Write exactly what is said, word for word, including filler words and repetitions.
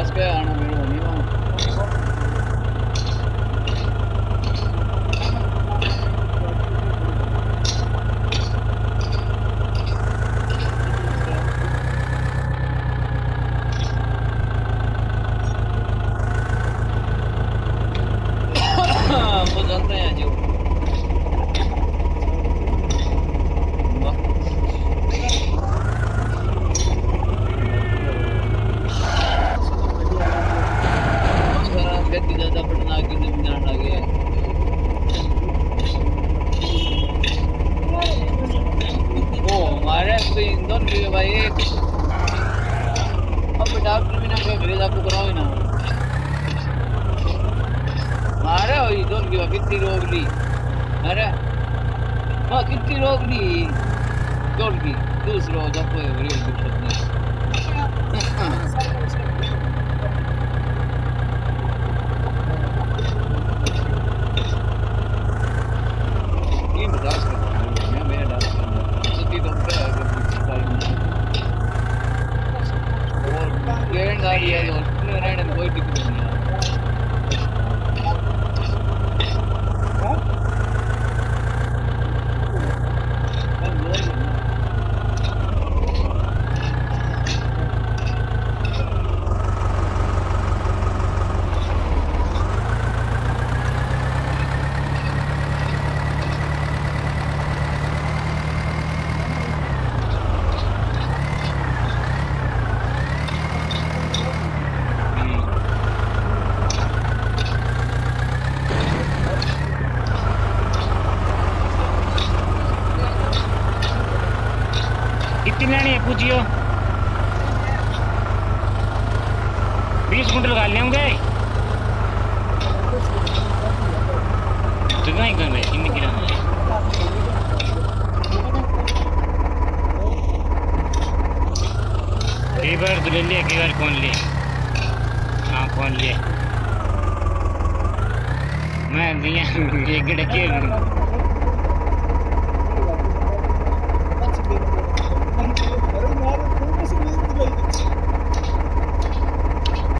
दस के आना मेरे होनी वहाँ वो चल रहे हैं जो ज्यादा पटना की निमजान लगे ओ हमारे तो इंदौर के भाई अब डॉक्टर भी ना कोई घरे जाकर कराओ ना मारे हो इंदौर की कितनी रोग ली अरे हाँ कितनी रोग ली इंदौर की दूसरा जब कोई घरे दिक्कत नहीं कोई दिक्कत नहीं कितनी लेनी है पूछियो बीस कुंटल लगा लेंगे तो नहीं कर रहे इतनी किलो कई बार तो ले लिया कई बार कौन लिए हाँ कौन लिए मैं दिया एक डके